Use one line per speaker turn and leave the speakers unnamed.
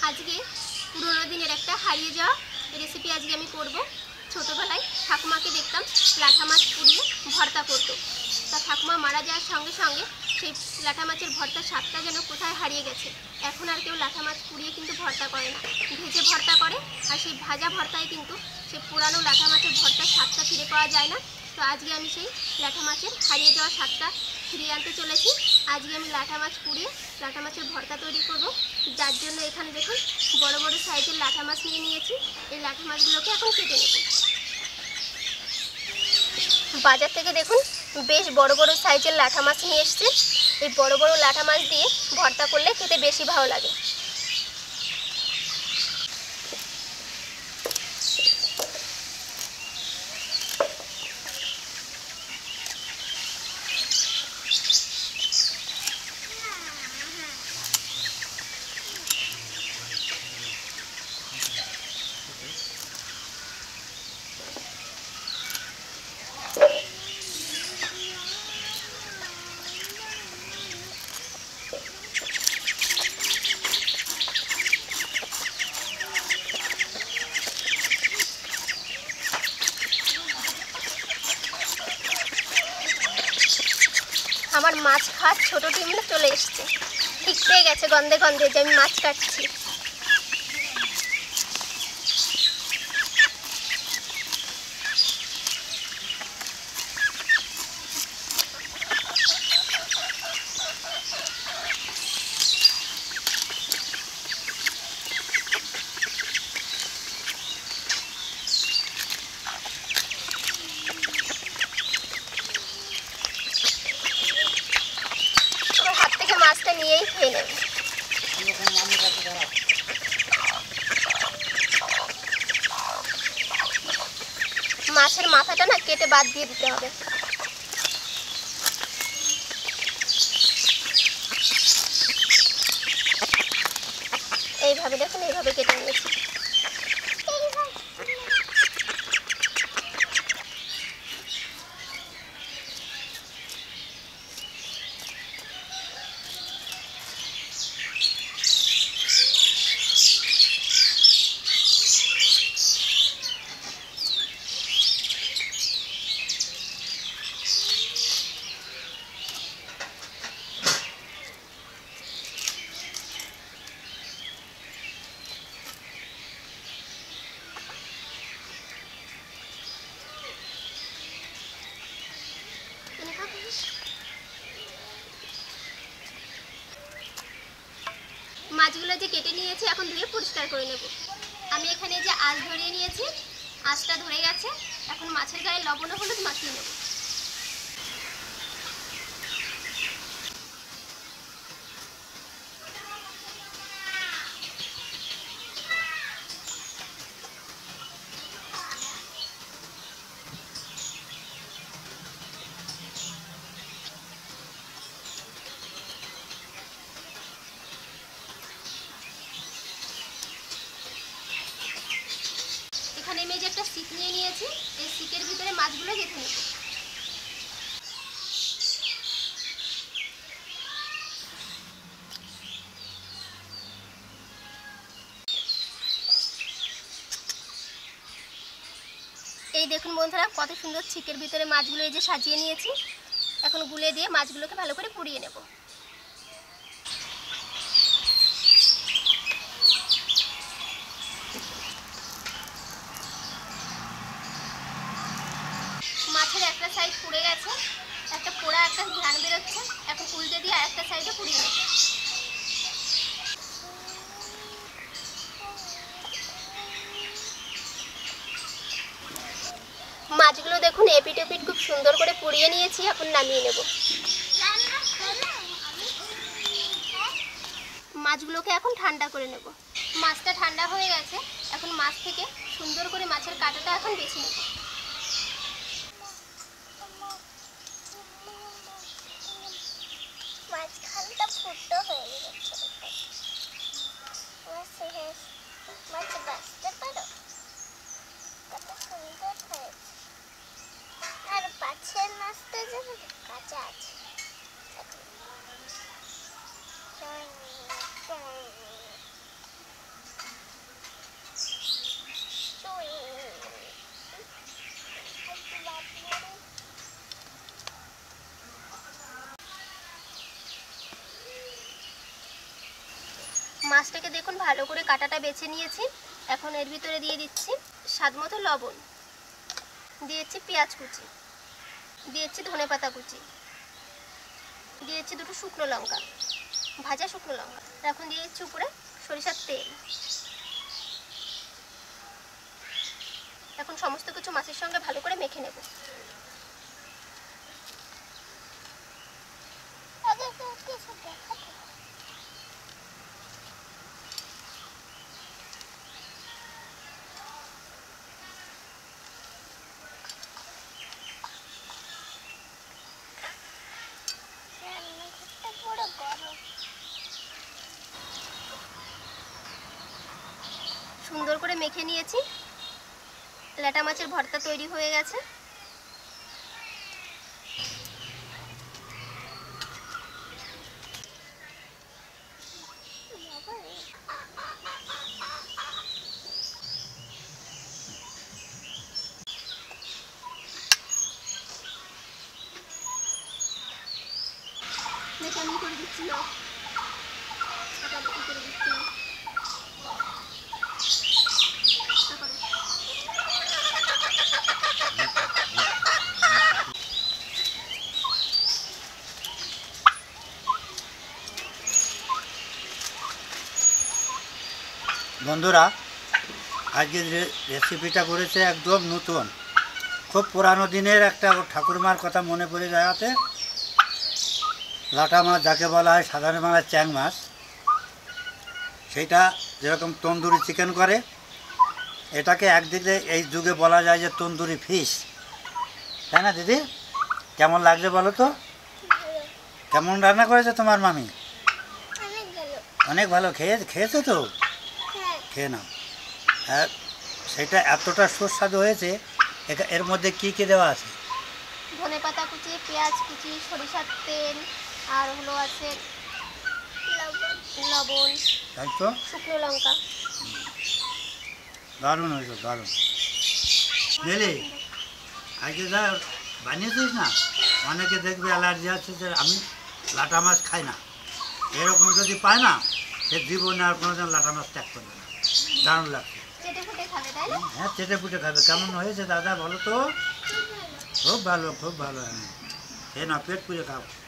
আজকে পুরোনো দিনের একটা হারিয়ে যাওয়া রেসিপি আজকে আমি করব। ছোটোবেলায় ঠাকুমাকে দেখতাম লাঠা মাছ পুড়িয়ে ভর্তা করতো। তা ঠাকুমা মারা যাওয়ার সঙ্গে সঙ্গে সেই লাঠা মাছের ভর্তার স্বাদটা যেন কোথায় হারিয়ে গেছে। এখন আর কেউ লাঠা মাছ পুড়িয়ে কিন্তু ভর্তা করে না, ভেজে ভর্তা করে। আর সেই ভাজা ভর্তায় কিন্তু সেই পুরানো লাঠা মাছের ভর্তার স্বাদটা ফিরে পাওয়া যায় না। তো আজকে আমি সেই লাঠা মাছের হারিয়ে যাওয়া স্বাদটা ফিরিয়ে আনতে চলেছি। আজকে আমি লাঠা মাছ পুড়িয়ে লাঠা মাছের ভর্তা তৈরি করব। যার জন্য এখানে দেখুন বড় বড় সাইজের লাঠা মাছ নিয়ে নিয়েছি। এই লাঠা মাছগুলোকে এখন কেটে নেব। বাজার থেকে দেখুন বেশ বড় বড় সাইজের লাঠা মাছ নিয়ে এসেছে। এই বড় বড় লাঠা মাছ দিয়ে ভর্তা করলে খেতে বেশি ভালো লাগে। আমার মাছ খাওয়ার ছোটো টিমটা চলে এসছে, ঠিক পেয়ে গেছে গন্ধে গন্ধে যে আমি মাছ কাটছি। মাছটা নিয়েই খেয়ে নেব। মাছের মাথাটা না কেটে বাদ দিয়ে দিতে হবে। এইভাবে দেখুন, এইভাবে কেটে নিয়েছি। মাছগুলো যে কেটে নিয়েছি এখন ধুয়ে পরিষ্কার করে নেব। আমি এখানে যে আঁশ ধরিয়ে নিয়েছি, আঁশটা ধরে গেছে। এখন মাছের গায়ে লবণ ও হলুদ মাখিয়ে নেব। এখানে আমি যে একটা সিক নিয়ে নিয়েছি, এই সিকের ভিতরে মাছগুলো গেঁথে নেব। এই দেখুন বন্ধুরা, কত সুন্দর ছিকের ভিতরে মাছগুলো এই যে সাজিয়ে নিয়েছি। এখন গুলে দিয়ে মাছগুলোকে ভালো করে পুড়িয়ে নেব। মাছের একটা সাইড পুড়ে গেছে, একটা পোড়া একটা ঘ্রাণ বেরোচ্ছে। এখন উল্টে দিয়ে আরেকটা সাইডে পুড়িয়ে নেব। মাছগুলো দেখুন এপিট ওপিট খুব সুন্দর করে পুড়িয়ে নিয়েছি। এখন নামিয়ে নেব। মাছগুলোকে এখন ঠান্ডা করে নেব। মাছটা ঠান্ডা হয়ে গেছে। এখন মাছ থেকে সুন্দর করে মাছের কাঁটাটা এখন বেছে নেব। মাঝখানটা ফুটো হয়ে গেছে। মাছ বাঁচতে পারো, কত সুন্দর হয়েছে। আর পাশের মাছটা যেন কাঁচা আছে। মাছটাকে দেখুন ভালো করে কাঁটাটা বেছে নিয়েছি। এখন এর ভিতরে দিয়ে দিচ্ছি স্বাদ মতো লবণ, দিয়েছি পেঁয়াজ কুচি, দিয়েছি ধনেপাতা কুচি, দিয়েছি দুটো শুকনো লঙ্কা, ভাজা শুকনো লঙ্কা। এখন দিয়ে দিচ্ছি উপরে সরিষার তেল। এখন সমস্ত কিছু মাছের সঙ্গে ভালো করে মেখে নেব। সুন্দর করে মেখে নিয়েছি। ল্যাটা মাছের ভর্তা তৈরি হয়ে গেছে। দেখে আমি করে দিচ্ছি না, করে দিচ্ছি না।
বন্ধুরা, আজকে যে রেসিপিটা করেছে একদম নতুন, খুব পুরানো দিনের একটা ঠাকুরমার কথা মনে পড়ে যাওয়াতে, লাটা মাছ যাকে বলা হয় সাধারণ বাংলার চ্যাং মাছ, সেইটা যেরকম তন্দুরি চিকেন করে, এটাকে একদিকে এই যুগে বলা যায় যে তন্দুরি ফিশ, তাই না দিদি? কেমন লাগছে বলো তো? কেমন রান্না করেছে তোমার মামি? অনেক ভালো। খেয়েছো তো? খেয়ে নাও। হ্যাঁ, সেটা এতটা সুস্বাদু হয়েছে। এর মধ্যে কি কি দেওয়া আছে?
ধনেপাতা কুচি, পেঁয়াজ কুচি, সরিষার তেল, আর হলো আছে লবণ,
তাই তো?
শুকনো লঙ্কা।
দারুণ হয়েছে, দারুণ। বুঝলি, আজকে যা বানিয়েছিস না, অনেকে দেখবে অ্যালার্জি আছে যে আমি লাটা মাছ খাই না, এরকম যদি পায় না, সে জীবনে আর কোনোদিন লাটা মাছ ত্যাগ করবে না। দারুণ লাগছে। হ্যাঁ, চেটে পুটে খাবে। কেমন হয়েছে দাদা বলো তো? খুব ভালো, খুব ভালো। হ্যাঁ, খেয়ে না, পেট পুড়ে খাও।